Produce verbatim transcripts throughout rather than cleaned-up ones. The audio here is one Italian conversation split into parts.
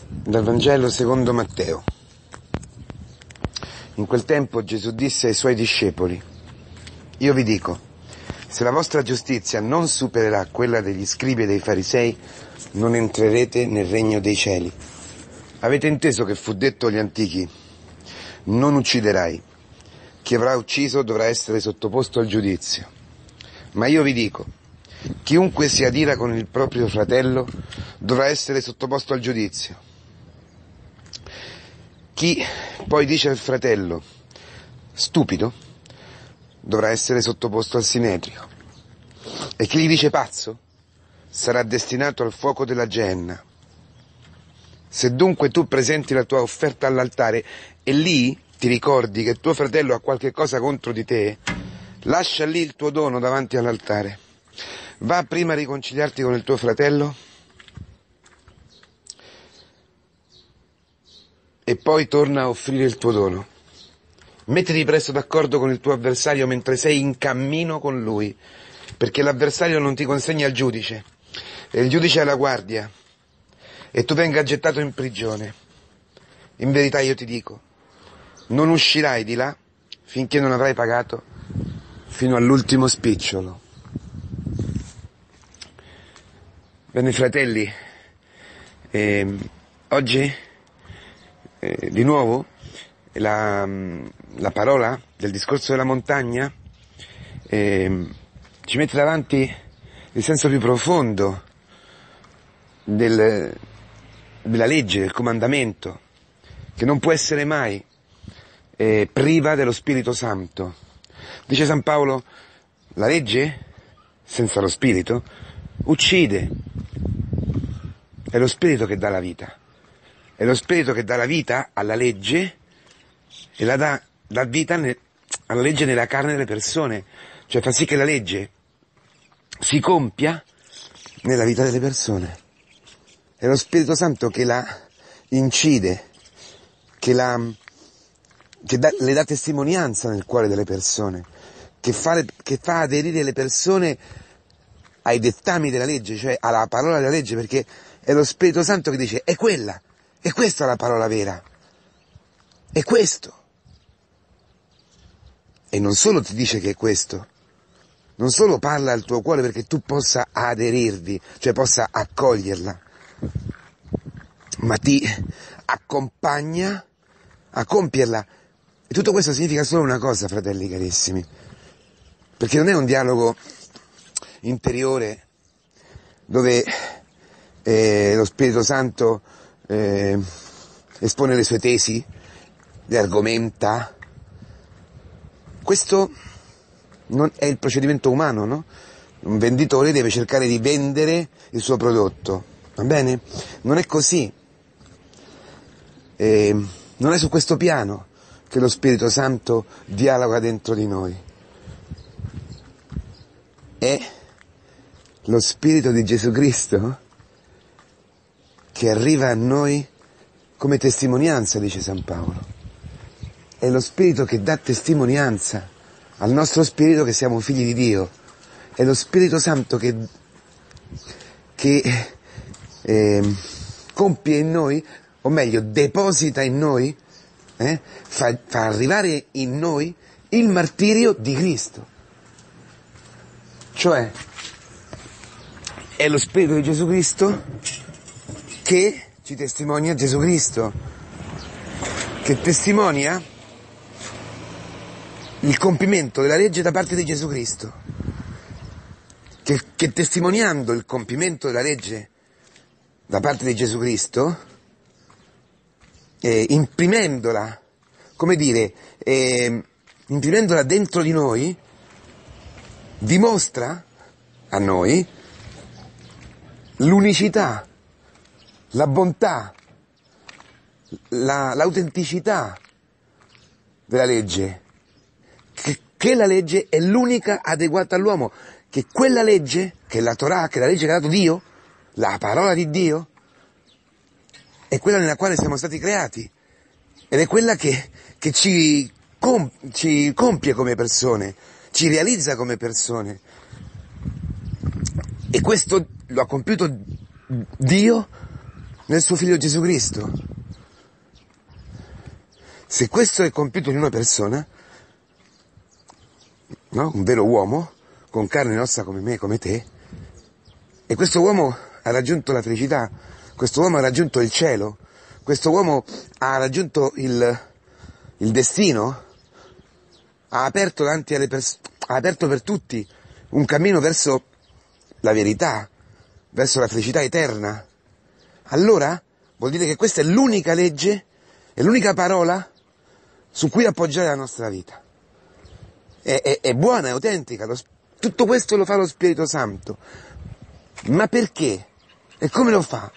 Dal Vangelo secondo Matteo. In quel tempo Gesù disse ai suoi discepoli: io vi dico, se la vostra giustizia non supererà quella degli scribi e dei farisei, non entrerete nel regno dei cieli. Avete inteso che fu detto agli antichi: non ucciderai, chi avrà ucciso dovrà essere sottoposto al giudizio. Ma io vi dico, chiunque si adira con il proprio fratello dovrà essere sottoposto al giudizio. Chi poi dice al fratello stupido dovrà essere sottoposto al sinedrio, e chi gli dice pazzo sarà destinato al fuoco della Geenna. Se dunque tu presenti la tua offerta all'altare e lì ti ricordi che tuo fratello ha qualche cosa contro di te, lascia lì il tuo dono davanti all'altare. Va prima a riconciliarti con il tuo fratello e poi torna a offrire il tuo dono. Mettiti presto d'accordo con il tuo avversario mentre sei in cammino con lui, perché l'avversario non ti consegna al giudice, e il giudice è alla guardia, e tu venga gettato in prigione. In verità io ti dico, non uscirai di là finché non avrai pagato fino all'ultimo spicciolo. Bene fratelli, eh, oggi eh, di nuovo la, la parola del discorso della montagna eh, ci mette davanti il senso più profondo del, della legge, del comandamento, che non può essere mai eh, priva dello Spirito Santo. Dice San Paolo, la legge senza lo Spirito uccide. È lo Spirito che dà la vita. È lo Spirito che dà la vita alla legge e la dà, dà vita ne, alla legge nella carne delle persone. Cioè fa sì che la legge si compia nella vita delle persone. È lo Spirito Santo che la incide, che, la, che dà, le dà testimonianza nel cuore delle persone, che fa, che fa aderire le persone ai dettami della legge, cioè alla parola della legge, perché è lo Spirito Santo che dice è quella, è questa la parola vera, è questo. E non solo ti dice che è questo, non solo parla al tuo cuore perché tu possa aderirvi, cioè possa accoglierla, ma ti accompagna a compierla. E tutto questo significa solo una cosa, fratelli carissimi, perché non è un dialogo interiore dove eh, lo Spirito Santo eh, espone le sue tesi, le argomenta. Questo non è il procedimento umano, no? Un venditore deve cercare di vendere il suo prodotto, va bene? Non è così. Eh, non è su questo piano che lo Spirito Santo dialoga dentro di noi. È lo Spirito di Gesù Cristo che arriva a noi come testimonianza, dice San Paolo. È lo Spirito che dà testimonianza al nostro spirito che siamo figli di Dio. È lo Spirito Santo che, che eh, compie in noi, o meglio, deposita in noi, eh, fa, fa arrivare in noi il martirio di Cristo. Cioè, è lo Spirito di Gesù Cristo che ci testimonia Gesù Cristo, che testimonia il compimento della legge da parte di Gesù Cristo, che, che testimoniando il compimento della legge da parte di Gesù Cristo, eh, imprimendola, come dire, eh, imprimendola dentro di noi, dimostra a noi l'unicità, la bontà, la, l'autenticità della legge, che, che la legge è l'unica adeguata all'uomo, che quella legge, che la Torah, che la legge che ha dato Dio, la parola di Dio, è quella nella quale siamo stati creati, ed è quella che, che ci, com, ci compie come persone, ci realizza come persone. E questo lo ha compiuto Dio nel suo figlio Gesù Cristo. Se questo è compiuto in una persona, no? Un vero uomo, con carne e ossa come me, come te, e questo uomo ha raggiunto la felicità, questo uomo ha raggiunto il cielo, questo uomo ha raggiunto il, il destino, ha aperto davanti alle pers- ha aperto per tutti un cammino verso la verità, verso la felicità eterna. Allora vuol dire che questa è l'unica legge, è l'unica parola su cui appoggiare la nostra vita. È, è, è buona, è autentica, lo, tutto questo lo fa lo Spirito Santo. Ma perché? E come lo fa?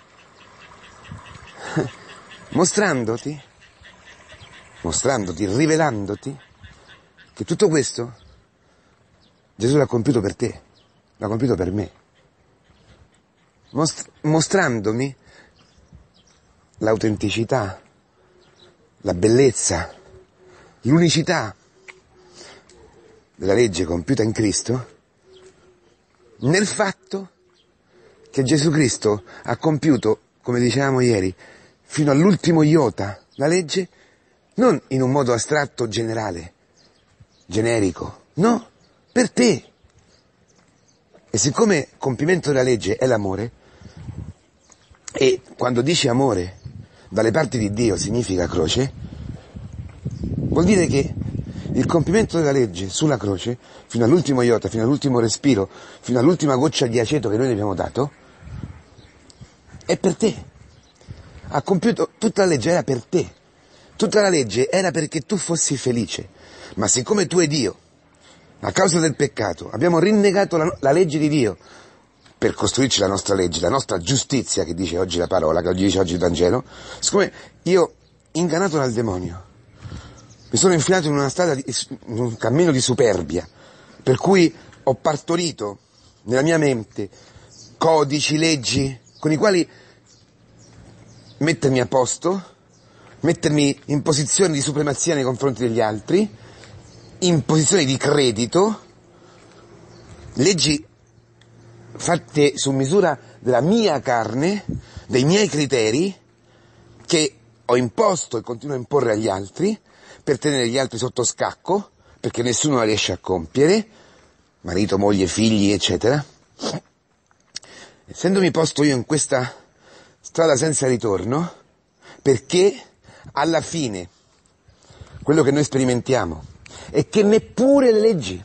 Mostrandoti, mostrandoti, rivelandoti che tutto questo Gesù l'ha compiuto per te, l'ha compiuto per me. Most- mostrandomi l'autenticità, la bellezza, l'unicità della legge compiuta in Cristo, nel fatto che Gesù Cristo ha compiuto, come dicevamo ieri, fino all'ultimo iota la legge, non in un modo astratto, generale, generico, no, per te. E siccome compimento della legge è l'amore, e quando dici amore dalle parti di Dio significa croce, vuol dire che il compimento della legge sulla croce, fino all'ultimo iota, fino all'ultimo respiro, fino all'ultima goccia di aceto che noi gli abbiamo dato, è per te. Ha compiuto, tutta la legge era per te. Tutta la legge era perché tu fossi felice. Ma siccome tu e Dio, a causa del peccato, abbiamo rinnegato la, la legge di Dio per costruirci la nostra legge, la nostra giustizia, che dice oggi la parola, che dice oggi il Vangelo, siccome io, ingannato dal demonio, mi sono infilato in una strada, di, in un cammino di superbia, per cui ho partorito nella mia mente codici, leggi, con i quali mettermi a posto, mettermi in posizione di supremazia nei confronti degli altri, in posizione di credito, leggi fatte su misura della mia carne, dei miei criteri, che ho imposto e continuo a imporre agli altri, per tenere gli altri sotto scacco, perché nessuno la riesce a compiere, marito, moglie, figli, eccetera. Essendomi posto io in questa strada senza ritorno, perché alla fine quello che noi sperimentiamo è che neppure le leggi,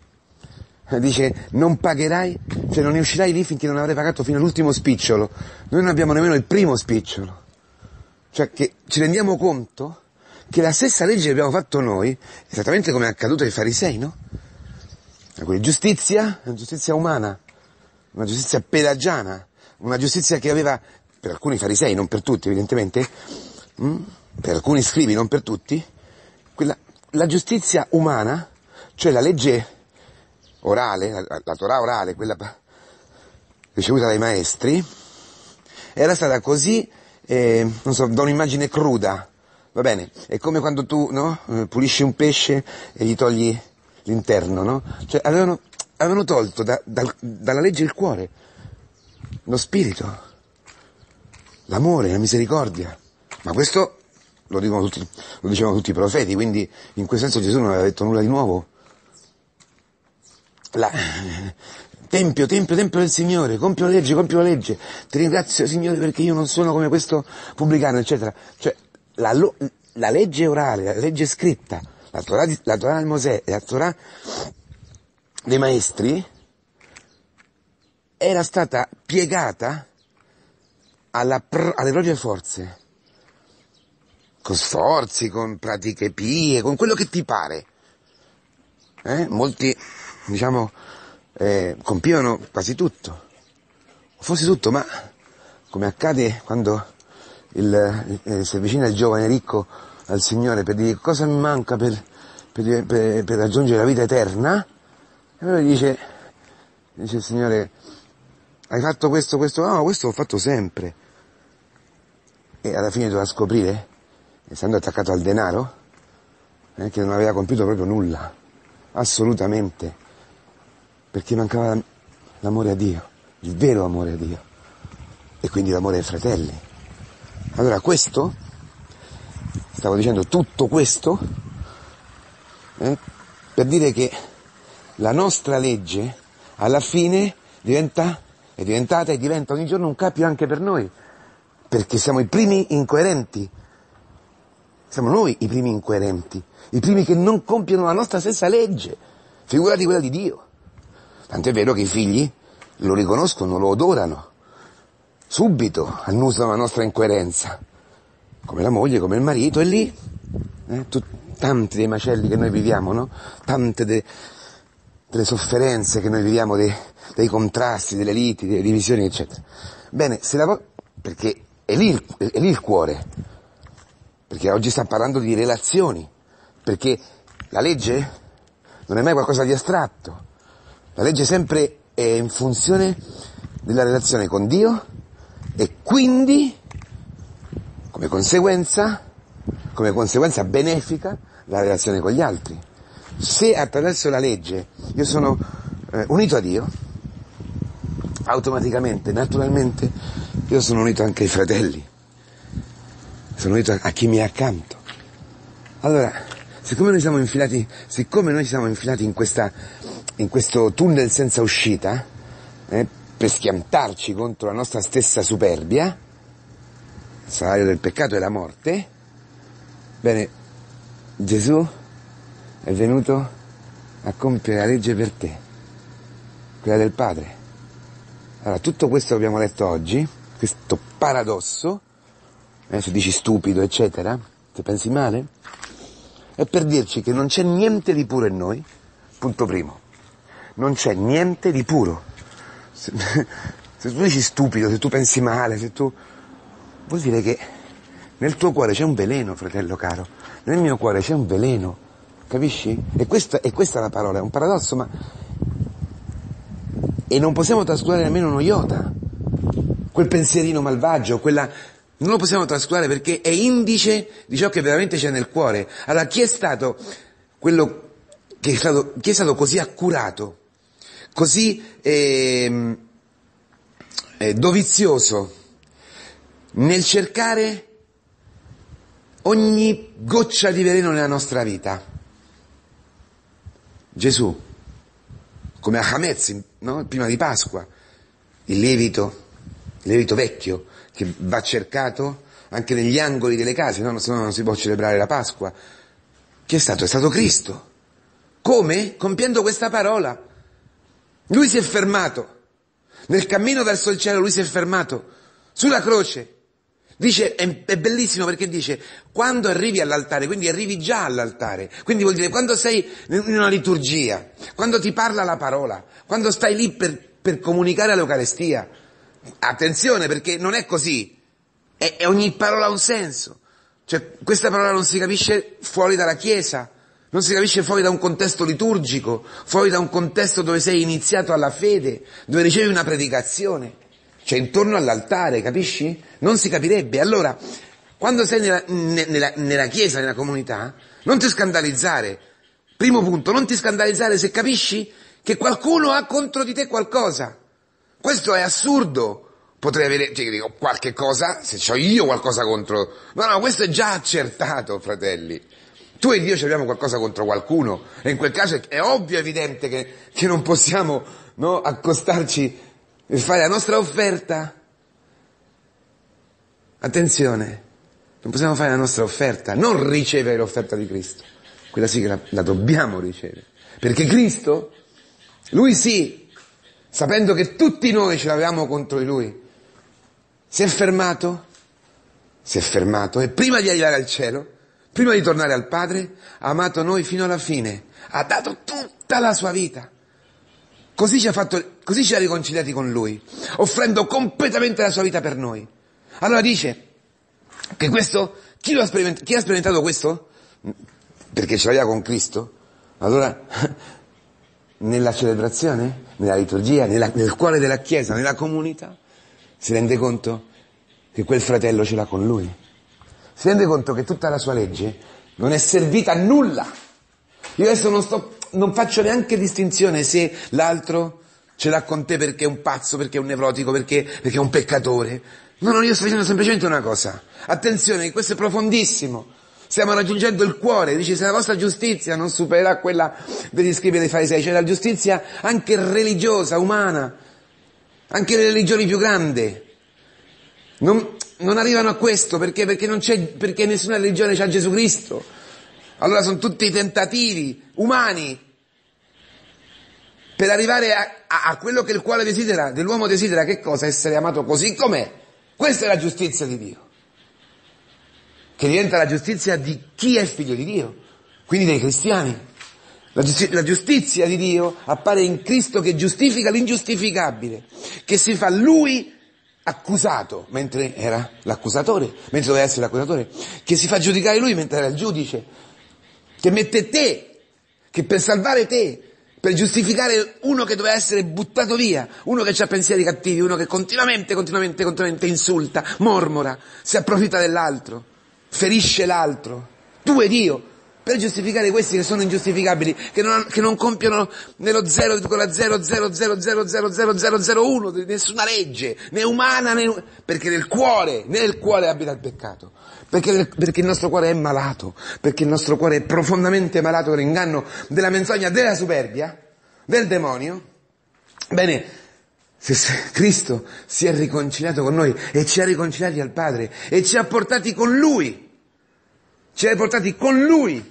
dice non pagherai, cioè non ne uscirai lì finché non avrai pagato fino all'ultimo spicciolo. Noi non abbiamo nemmeno il primo spicciolo, cioè che ci rendiamo conto che la stessa legge che abbiamo fatto noi, esattamente come è accaduto ai farisei, no? Quella giustizia, una giustizia umana, una giustizia pelagiana, una giustizia che aveva, per alcuni farisei, non per tutti evidentemente, mh? per alcuni scribi, non per tutti, quella, la giustizia umana, cioè la legge orale, la, la Torah orale, quella ricevuta dai maestri, era stata così, eh, non so, da un'immagine cruda, va bene? È come quando tu, no, pulisci un pesce e gli togli l'interno, no? Cioè avevano, avevano tolto da, da, dalla legge il cuore, lo spirito, l'amore, la misericordia. Ma questo lo dicono tutti, lo dicevano tutti i profeti, quindi in questo senso Gesù non aveva detto nulla di nuovo. La, tempio, tempio, tempio del Signore, compio la legge, compio la legge, ti ringrazio Signore perché io non sono come questo pubblicano, eccetera. Cioè, la, la legge orale, la legge scritta, la Torah, di, la Torah di Mosè e la Torah dei maestri era stata piegata alla, alle proprie forze, con sforzi, con pratiche pie, con quello che ti pare. Eh? Molti, diciamo, eh, compivano quasi tutto, forse tutto, ma come accade quando il, eh, si avvicina il giovane ricco al Signore per dire cosa mi manca per, per, per, per raggiungere la vita eterna, e allora dice, dice il Signore, hai fatto questo, questo, no, questo l'ho fatto sempre. E alla fine doveva scoprire, essendo attaccato al denaro, eh, che non aveva compiuto proprio nulla, assolutamente, perché mancava l'amore a Dio, il vero amore a Dio, e quindi l'amore ai fratelli. Allora questo, stavo dicendo tutto questo, eh, per dire che la nostra legge alla fine diventa, è diventata e diventa ogni giorno un capio anche per noi, perché siamo i primi incoerenti, siamo noi i primi incoerenti, i primi che non compiono la nostra stessa legge, figurati quella di Dio. Tant'è vero che i figli lo riconoscono, lo odorano, subito annusano la nostra incoerenza, come la moglie, come il marito, e lì, eh, tu, tanti dei macelli che noi viviamo, no? Tante de, delle sofferenze che noi viviamo, dei, dei contrasti, delle liti, delle divisioni, eccetera. Bene, se la, perché è lì, il, è lì il cuore, perché oggi sta parlando di relazioni, perché la legge non è mai qualcosa di astratto, la legge sempre è in funzione della relazione con Dio e quindi, come conseguenza, come conseguenza benefica, la relazione con gli altri. Se attraverso la legge io sono eh, unito a Dio, automaticamente, naturalmente, io sono unito anche ai fratelli, sono unito a, a chi mi è accanto. Allora, siccome noi siamo infilati, siccome noi siamo infilati in questa, in questo tunnel senza uscita, eh, per schiantarci contro la nostra stessa superbia, il salario del peccato è la morte, bene, Gesù è venuto a compiere la legge per te, quella del Padre. Allora, tutto questo che abbiamo letto oggi, questo paradosso, eh, se dici stupido, eccetera, se pensi male, è per dirci che non c'è niente di puro in noi, punto primo. Non c'è niente di puro. Se, se tu dici stupido, se tu pensi male, se tu... vuol dire che nel tuo cuore c'è un veleno, fratello caro. Nel mio cuore c'è un veleno, capisci? E questa, e questa è la parola, è un paradosso, ma... E non possiamo trascurare nemmeno uno iota. Quel pensierino malvagio, quella... non lo possiamo trascurare perché è indice di ciò che veramente c'è nel cuore. Allora, chi è stato quello che è stato, chi è stato così accurato, così eh, eh, dovizioso nel cercare ogni goccia di veleno nella nostra vita? Gesù, come a Hametz, no? Prima di Pasqua, il lievito, il lievito vecchio, che va cercato anche negli angoli delle case, no? Se no non si può celebrare la Pasqua. Chi è stato? È stato Cristo. Come? Compiendo questa parola. Lui si è fermato. Nel cammino verso il cielo lui si è fermato. Sulla croce. Dice, è, è bellissimo perché dice, quando arrivi all'altare, quindi arrivi già all'altare, quindi vuol dire quando sei in una liturgia, quando ti parla la parola, quando stai lì per, per comunicare l'Eucarestia. Attenzione, perché non è così, è, è ogni parola ha un senso, cioè questa parola non si capisce fuori dalla Chiesa, non si capisce fuori da un contesto liturgico, fuori da un contesto dove sei iniziato alla fede, dove ricevi una predicazione, cioè intorno all'altare, capisci? Non si capirebbe. Allora, quando sei nella, nella, nella Chiesa, nella comunità, non ti scandalizzare, primo punto, non ti scandalizzare se capisci che qualcuno ha contro di te qualcosa. Questo è assurdo. Potrei avere, cioè, dico, qualche cosa, se c'ho io qualcosa contro... No, no, questo è già accertato, fratelli. Tu e Dio ci abbiamo qualcosa contro qualcuno, e in quel caso è, è ovvio, evidente che, che non possiamo, no, accostarci e fare la nostra offerta. Attenzione, non possiamo fare la nostra offerta, non ricevere l'offerta di Cristo. Quella sì che la, la dobbiamo ricevere. Perché Cristo, Lui sì, sapendo che tutti noi ce l'avevamo contro di Lui, si è fermato, si è fermato e prima di arrivare al cielo, prima di tornare al Padre, ha amato noi fino alla fine, ha dato tutta la sua vita. Così ci ha fatto, così ci ha riconciliati con Lui, offrendo completamente la sua vita per noi. Allora dice che questo, chi, lo ha, speriment- chi ha sperimentato questo? Perché ce l'aveva con Cristo. Allora, nella celebrazione, nella liturgia, nella, nel cuore della Chiesa, nella comunità, si rende conto che quel fratello ce l'ha con Lui. Si rende conto che tutta la sua legge non è servita a nulla. Io adesso non sto, non faccio neanche distinzione se l'altro ce l'ha con te perché è un pazzo, perché è un nevrotico, perché, perché è un peccatore. No, no, io sto dicendo semplicemente una cosa. Attenzione, questo è profondissimo. Stiamo raggiungendo il cuore. Dice, se la vostra giustizia non supererà quella degli scribi e dei farisei, cioè la giustizia anche religiosa, umana, anche le religioni più grandi, non, non arrivano a questo, perché? Perché non c'è, perché nessuna religione c'ha Gesù Cristo. Allora sono tutti tentativi umani per arrivare a, a, a quello che il cuore desidera, dell'uomo desidera, che cosa? Essere amato così com'è. Questa è la giustizia di Dio, che diventa la giustizia di chi è figlio di Dio, quindi dei cristiani. La, giusti- la giustizia di Dio appare in Cristo che giustifica l'ingiustificabile, che si fa Lui accusato, mentre era l'accusatore, mentre doveva essere l'accusatore, che si fa giudicare Lui mentre era il giudice, che mette te, che per salvare te, per giustificare uno che doveva essere buttato via, uno che ha pensieri cattivi, uno che continuamente, continuamente, continuamente insulta, mormora, si approfitta dell'altro, ferisce l'altro. Tu e Dio, per giustificare questi che sono ingiustificabili, che non, che non compiono nello zero virgola zero zero zero zero zero zero zero zero uno di nessuna legge, né umana, né, perché nel cuore, nel cuore abita il peccato. Perché, perché il nostro cuore è malato, perché il nostro cuore è profondamente malato dell'inganno, della menzogna, della superbia, del demonio. Bene, se, se Cristo si è riconciliato con noi e ci ha riconciliati al Padre e ci ha portati con Lui, ci ha portati con Lui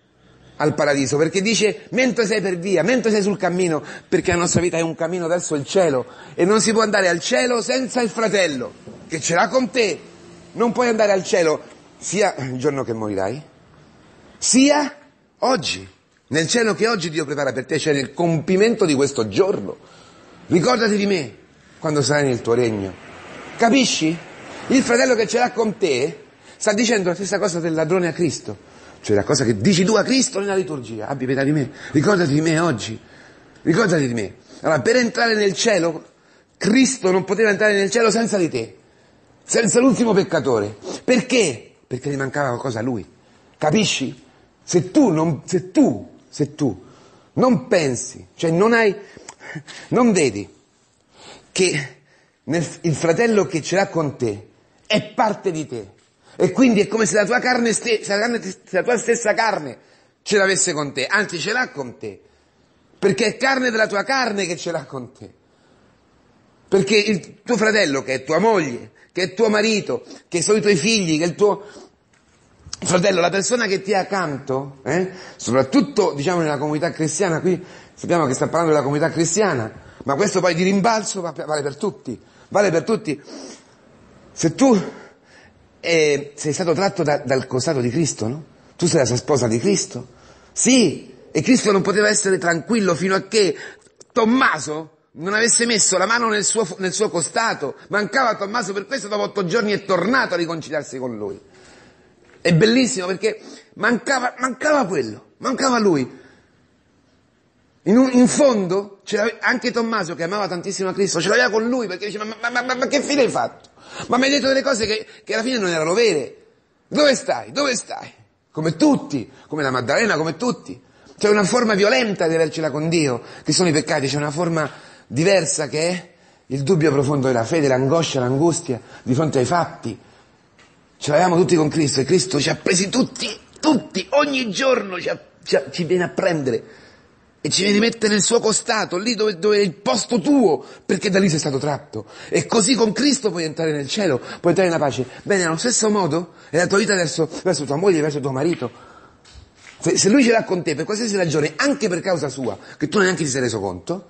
al paradiso, perché dice, mentre sei per via, mentre sei sul cammino, perché la nostra vita è un cammino verso il cielo e non si può andare al cielo senza il fratello che ce l'ha con te. Non puoi andare al cielo sia il giorno che morirai, sia oggi. Nel cielo che oggi Dio prepara per te c'è il compimento di questo giorno. Ricordati di me quando sarai nel tuo regno. Capisci? Il fratello che ce l'ha con te sta dicendo la stessa cosa del ladrone a Cristo. Cioè la cosa che dici tu a Cristo nella liturgia. Abbi pietà di me. Ricordati di me oggi. Ricordati di me. Allora, per entrare nel cielo, Cristo non poteva entrare nel cielo senza di te. Senza l'ultimo peccatore. Perché? Perché gli mancava qualcosa a lui. Capisci? Se tu non, se tu, se tu non pensi, cioè non hai, non vedi che nel, il fratello che ce l'ha con te è parte di te. E quindi è come se la tua carne, ste, se la, carne se la tua stessa carne ce l'avesse con te. Anzi, ce l'ha con te. Perché è carne della tua carne che ce l'ha con te. Perché il tuo fratello, che è tua moglie, che è tuo marito, che sono i tuoi figli, che è il tuo fratello, la persona che ti è accanto, eh, soprattutto diciamo nella comunità cristiana, qui sappiamo che sta parlando della comunità cristiana, ma questo poi di rimbalzo vale per tutti, vale per tutti. Se tu eh, sei stato tratto da, dal costato di Cristo, no? Tu sei la sposa di Cristo, sì, e Cristo non poteva essere tranquillo fino a che Tommaso non avesse messo la mano nel suo, nel suo costato. Mancava Tommaso, per questo dopo otto giorni è tornato a riconciliarsi con lui. È bellissimo perché mancava, mancava quello, mancava lui. In, un, in fondo c'era anche Tommaso, che amava tantissimo Cristo, ce l'aveva con lui perché diceva ma, ma, ma, ma che fine hai fatto? Ma mi hai detto delle cose che, che alla fine non erano vere. Dove stai? Dove stai? Come tutti, come la Maddalena, come tutti. C'è una forma violenta di avercela con Dio, che sono i peccati, c'è una forma diversa che è il dubbio profondo della fede, l'angoscia, l'angustia di fronte ai fatti. Ce l'avevamo tutti con Cristo e Cristo ci ha presi tutti, tutti, ogni giorno ci, ha, ci, ha, ci viene a prendere e ci viene a mettere nel suo costato, lì dove, dove è il posto tuo, perché da lì sei stato tratto. E così con Cristo puoi entrare nel cielo, puoi entrare nella pace. Bene, allo stesso modo è la tua vita verso, verso tua moglie, verso tuo marito. Se, se lui ce l'ha con te per qualsiasi ragione, anche per causa sua, che tu neanche ti sei reso conto,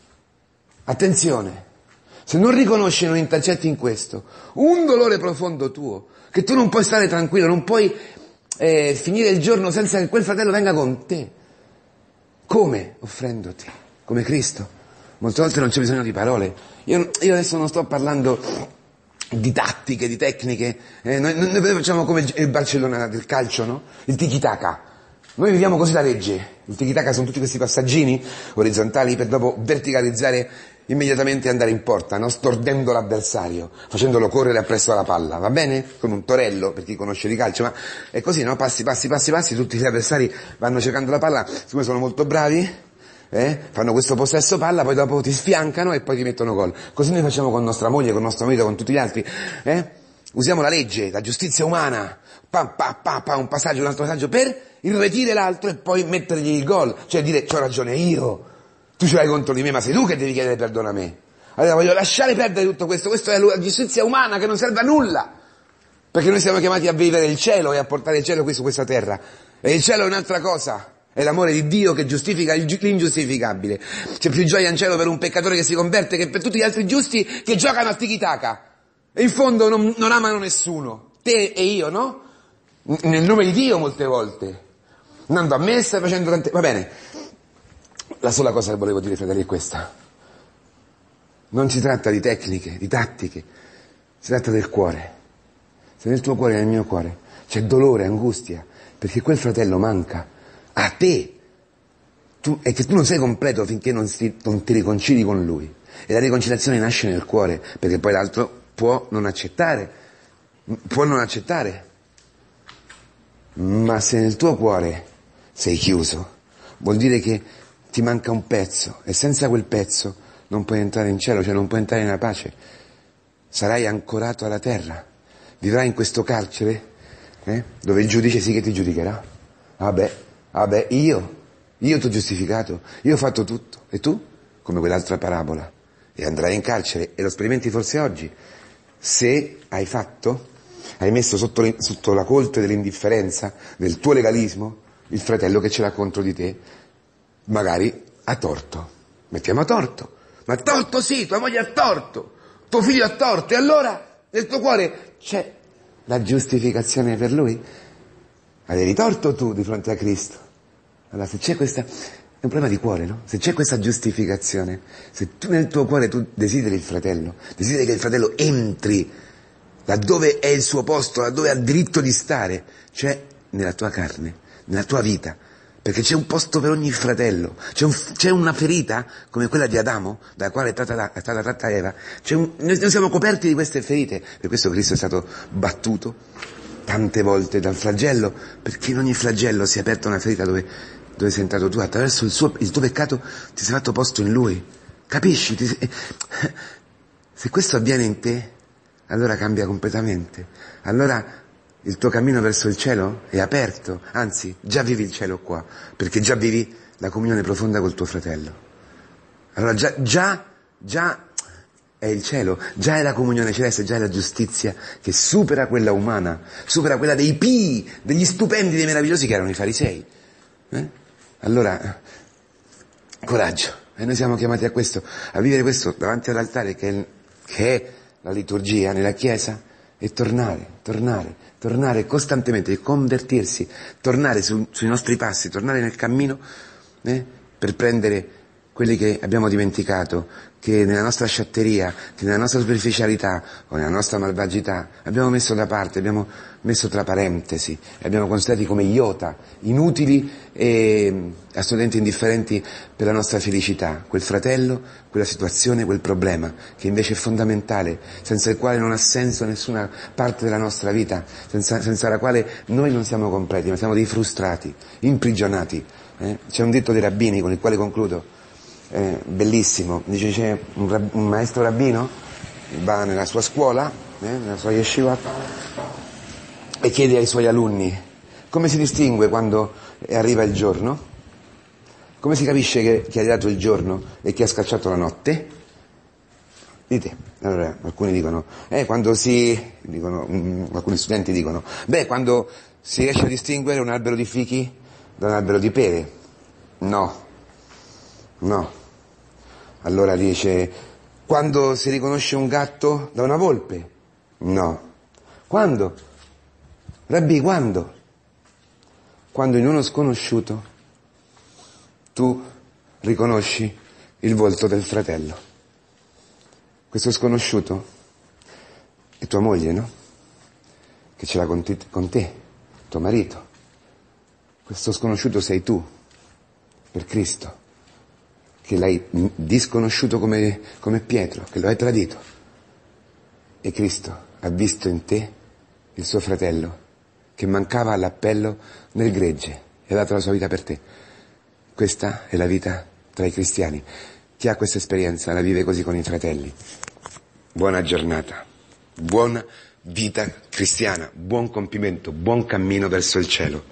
attenzione, se non riconosci e non intercetti in questo un dolore profondo tuo, che tu non puoi stare tranquillo, non puoi eh, finire il giorno senza che quel fratello venga con te. Come? Offrendoti, come Cristo. Molte volte non c'è bisogno di parole. Io, io adesso non sto parlando di tattiche, di tecniche. Eh, noi, noi facciamo come il Barcellona del calcio, no? Il tiki-taka. Noi viviamo così la legge. Il tiki-taka sono tutti questi passaggini orizzontali per dopo verticalizzare immediatamente andare in porta, no? Stordendo l'avversario, facendolo correre appresso alla palla, va bene? Con un torello, per chi conosce di calcio, ma è così, no? Passi, passi, passi, passi, tutti gli avversari vanno cercando la palla, siccome sono molto bravi, eh? Fanno questo possesso palla, poi dopo ti sfiancano e poi ti mettono gol. Così noi facciamo con nostra moglie, con nostro marito, con tutti gli altri, eh? Usiamo la legge, la giustizia umana, pa, pa, pa, pa, un passaggio, un altro passaggio, per irretire l'altro e poi mettergli il gol. Cioè dire, c'ho ragione io, tu ce l'hai contro di me, ma sei tu che devi chiedere perdono a me. Allora voglio lasciare perdere tutto questo, questo è la giustizia umana che non serve a nulla. Perché noi siamo chiamati a vivere il cielo e a portare il cielo qui su questa terra. E il cielo è un'altra cosa. È l'amore di Dio che giustifica l'ingiustificabile. C'è più gioia in cielo per un peccatore che si converte che per tutti gli altri giusti che giocano a tiki-taka. E in fondo non, non amano nessuno. Te e io, no? Nel nome di Dio molte volte. Andando a messa e facendo tante... Va bene. La sola cosa che volevo dire, fratelli, è questa. Non si tratta di tecniche, di tattiche. Si tratta del cuore. Se nel tuo cuore e nel mio cuore c'è dolore, angustia, perché quel fratello manca a te, tu, e che tu non sei completo finché non, si, non ti riconcili con lui. E la riconciliazione nasce nel cuore, perché poi l'altro può non accettare, può non accettare. Ma se nel tuo cuore sei chiuso, vuol dire che ti manca un pezzo, e senza quel pezzo non puoi entrare in cielo, cioè non puoi entrare nella pace. Sarai ancorato alla terra. Vivrai in questo carcere, eh, dove il giudice sì che ti giudicherà. Vabbè, vabbè, io, io ti ho giustificato, io ho fatto tutto. E tu? Come quell'altra parabola. E andrai in carcere, e lo sperimenti forse oggi. Se hai fatto, hai messo sotto, sotto la coltre dell'indifferenza, del tuo legalismo, il fratello che ce l'ha contro di te, magari ha torto. Mettiamo a torto. Ma torto sì, tua moglie ha torto, tuo figlio ha torto, e allora nel tuo cuore c'è la giustificazione per lui? Avevi torto tu di fronte a Cristo. Allora se c'è questa, è un problema di cuore, no? Se c'è questa giustificazione, se tu nel tuo cuore tu desideri il fratello, desideri che il fratello entri laddove è il suo posto, laddove ha diritto di stare, cioè nella tua carne, nella tua vita, perché c'è un posto per ogni fratello, c'è, un, c'è una ferita come quella di Adamo, dalla quale è stata, è stata tratta Eva, c'è un, noi, noi siamo coperti di queste ferite, per questo Cristo è stato battuto tante volte dal flagello, perché in ogni flagello si è aperta una ferita dove, dove sei entrato tu, attraverso il, suo, il tuo peccato ti sei fatto posto in Lui, capisci? Ti, se questo avviene in te, allora cambia completamente, allora il tuo cammino verso il cielo è aperto, anzi, già vivi il cielo qua, perché già vivi la comunione profonda col tuo fratello. Allora già, già, già è il cielo, già è la comunione celeste, già è la giustizia che supera quella umana, supera quella dei pii, degli stupendi, dei meravigliosi che erano i farisei. Eh? Allora, coraggio, e noi siamo chiamati a questo, a vivere questo davanti all'altare che è, che è la liturgia nella Chiesa, e tornare, tornare, tornare costantemente, convertirsi, tornare su, sui nostri passi, tornare nel cammino, eh, per prendere quelli che abbiamo dimenticato, che nella nostra sciatteria, che nella nostra superficialità o nella nostra malvagità abbiamo messo da parte, abbiamo messo tra parentesi, e abbiamo considerati come iota, inutili e assolutamente indifferenti per la nostra felicità, quel fratello, quella situazione, quel problema, che invece è fondamentale, senza il quale non ha senso nessuna parte della nostra vita, senza, senza la quale noi non siamo completi, ma siamo dei frustrati, imprigionati. Eh? C'è un detto dei rabbini con il quale concludo, eh, bellissimo, dice c'è un, rab- un maestro rabbino, va nella sua scuola, eh, nella sua yeshiva, e chiede ai suoi alunni come si distingue quando arriva il giorno, come si capisce che, che è arrivato il giorno e che ha scacciato la notte. Dite, allora alcuni dicono, eh quando si, dicono, mh, alcuni studenti dicono, beh quando si riesce a distinguere un albero di fichi da un albero di pere. No, no. Allora dice, quando si riconosce un gatto da una volpe? No. Quando? Rabbi, quando? Quando in uno sconosciuto tu riconosci il volto del fratello. Questo sconosciuto è tua moglie, no? Che ce l'ha con te, con te, tuo marito. Questo sconosciuto sei tu, per Cristo, che l'hai disconosciuto come, come Pietro, che lo hai tradito. E Cristo ha visto in te il suo fratello, che mancava all'appello nel gregge, e ha dato la sua vita per te. Questa è la vita tra i cristiani. Chi ha questa esperienza la vive così con i fratelli. Buona giornata, buona vita cristiana, buon compimento, buon cammino verso il cielo.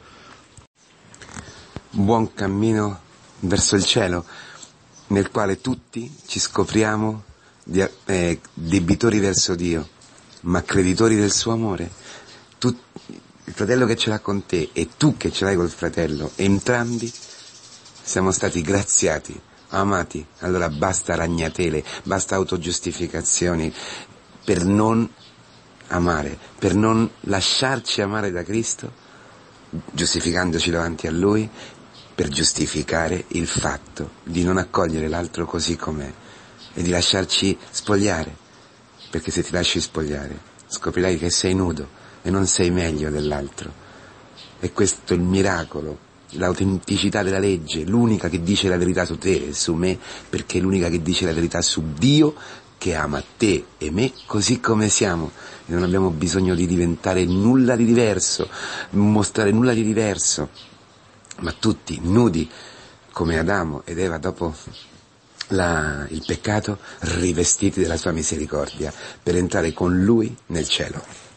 Buon cammino verso il cielo, nel quale tutti ci scopriamo di, eh, debitori verso Dio, ma creditori del suo amore. Tu, il fratello che ce l'ha con te e tu che ce l'hai col fratello, entrambi siamo stati graziati, amati. Allora basta ragnatele, basta autogiustificazioni per non amare, per non lasciarci amare da Cristo, giustificandoci davanti a Lui, per giustificare il fatto di non accogliere l'altro così com'è e di lasciarci spogliare, perché se ti lasci spogliare scoprirai che sei nudo e non sei meglio dell'altro. E questo è il miracolo, l'autenticità della legge, l'unica che dice la verità su te e su me, perché è l'unica che dice la verità su Dio, che ama te e me così come siamo, e non abbiamo bisogno di diventare nulla di diverso, mostrare nulla di diverso, ma tutti nudi come Adamo ed Eva dopo la, il peccato, rivestiti della sua misericordia per entrare con Lui nel cielo.